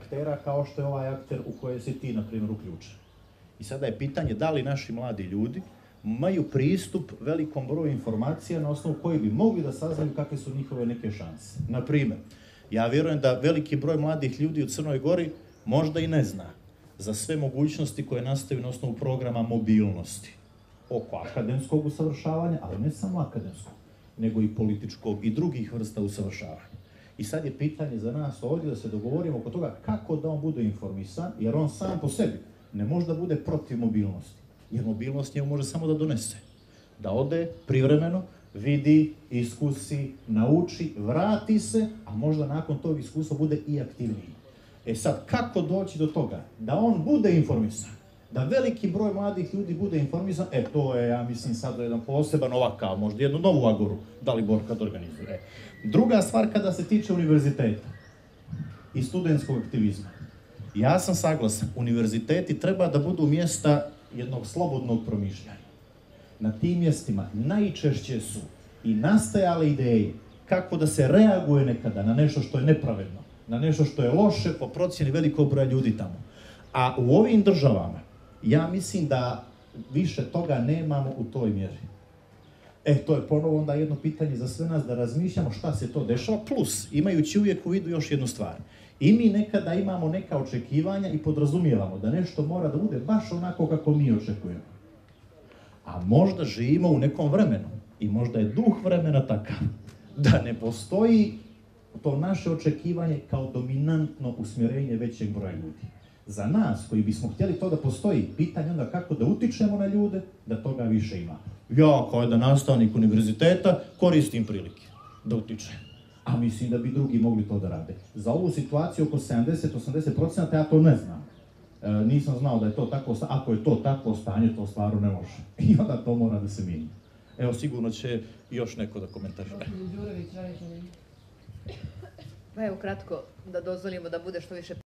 aktera kao što je ovaj akter u koje si ti, na primjer, uključen. I sada je pitanje da li naši mladi ljudi imaju pristup velikom broju informacija na osnovu koji bi mogli da saznaju kakve su njihove neke šanse. Na primjer, ja vjerujem da veliki broj mladih ljudi u Crnoj Gori možda i ne zna za sve mogućnosti koje nastaju na osnovu programa mobilnosti oko akademskog usavršavanja, ali ne samo akademskog, nego i političkog i drugih vrsta usavršavanja. I sad je pitanje za nas ovdje da se dogovorimo oko toga kako da on bude informisan, jer on sam po sebi ne može da bude protiv mobilnosti, jer mobilnost njemu može samo da donese. Da ode privremeno, vidi, iskusi, nauči, vrati se, a možda nakon tog iskustva bude i aktivniji. E sad, kako doći do toga? Da on bude informisan, da veliki broj mladih ljudi bude informisan, to je, ja mislim, sad jedan poseban ovakav, možda jednu novu agoru, Dalibor kad organizuje. Druga stvar kada se tiče univerziteta i studentskog aktivizma. Ja sam saglasan, univerziteti treba da budu mjesta jednog slobodnog promišljanja. Na tim mjestima najčešće su i nastajale ideje kako da se reaguje nekada na nešto što je nepravedno, na nešto što je loše po procjeni velikog broja ljudi tamo. A u ovim državama, ja mislim da više toga nemamo u toj mjeri. To je ponovo onda jedno pitanje za sve nas da razmišljamo šta se to dešava, plus imajući uvijek u vidu još jednu stvar. I mi nekada imamo neka očekivanja i podrazumijevamo da nešto mora da bude baš onako kako mi očekujemo. A možda živimo u nekom vremenu i možda je duh vremena takav da ne postoji to naše očekivanje kao dominantno usmjerenje većeg broja ljudi. Za nas koji bismo htjeli to da postoji, pitanje onda kako da utičemo na ljude da toga više ima. Ja kao jedan nastavnik univerziteta koristim prilike da utičem. A mislim da bi drugi mogli to da rade. Za ovu situaciju oko 70-80% ja to ne znam. Nisam znao da je to takvo stanje. Ako je to takvo stanje, to stvarno ne može. I onda to mora da se mijenja. Evo, sigurno će još neko da komentariše. Pa evo, kratko, da dozvolimo da bude što više